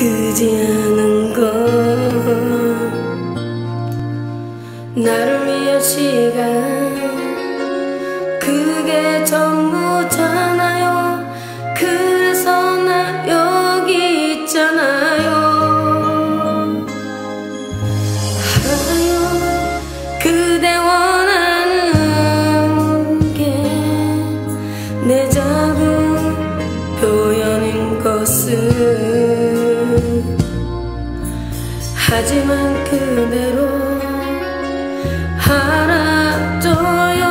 크지 않은 것 나를 위한 시간 그게 전부잖아요. 그래서 나 여기 있잖아요. 알아요 그대 원하는 게 내 작은 표현인 것을 하지만 그대로 알아줘요.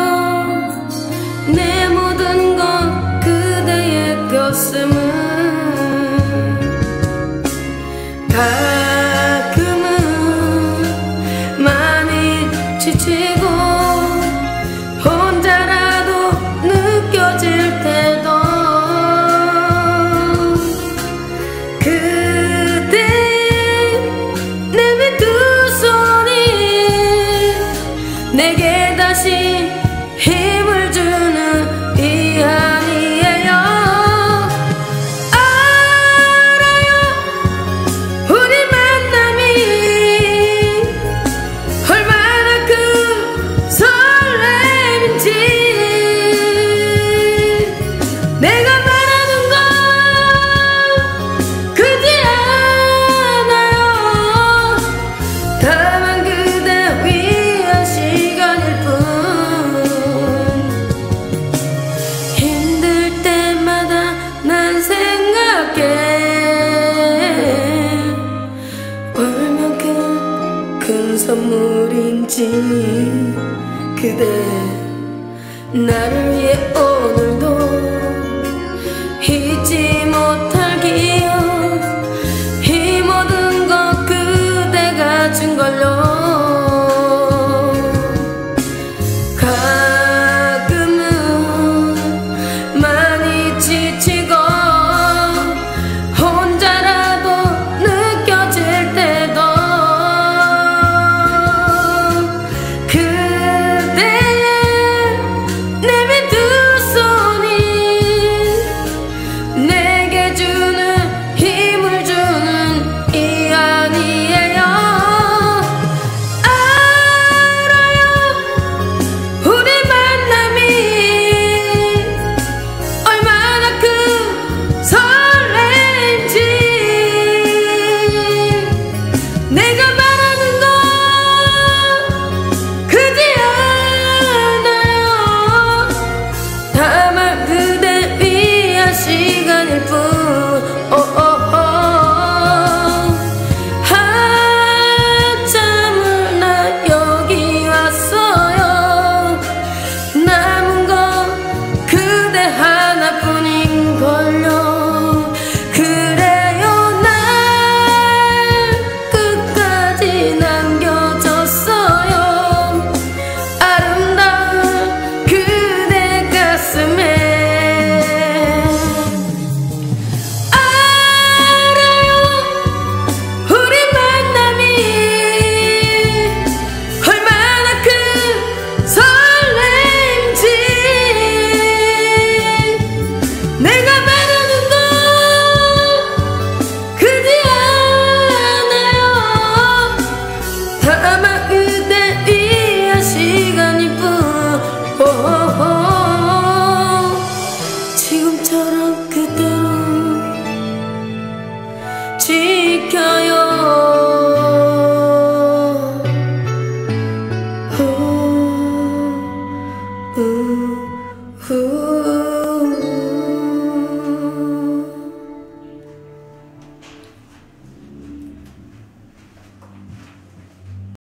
내 모든 건 그대의 곁음은 가끔은 많이 지치고 혼자라도 느껴질 때도 그대 내민 두 손이 내게 다시 힘을 주는 이 아니에요. 알아요 우리 만남이 얼마나 큰 설렘인지. 내가 바라는 건 그지 않아요. 다만 그대 위한 시간일 뿐. 힘들 때마다 난 생각해 얼만큼 큰 선물인지. 그대 나를 위해